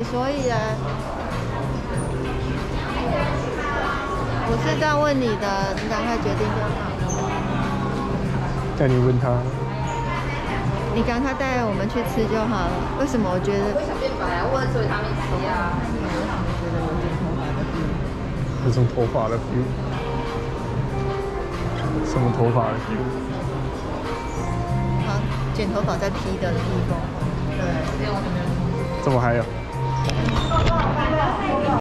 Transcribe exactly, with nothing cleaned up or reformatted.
所以啊，我是这样问你的，你赶快决定就好。 叫你问他。 你赶快带我们去吃就好了。为什么我觉得？ 我想变白啊，或者所以他们吃啊。 有种头发的 feel。什么头发的 feel？ 好，剪头发在 P 的地方。对， 这么还有？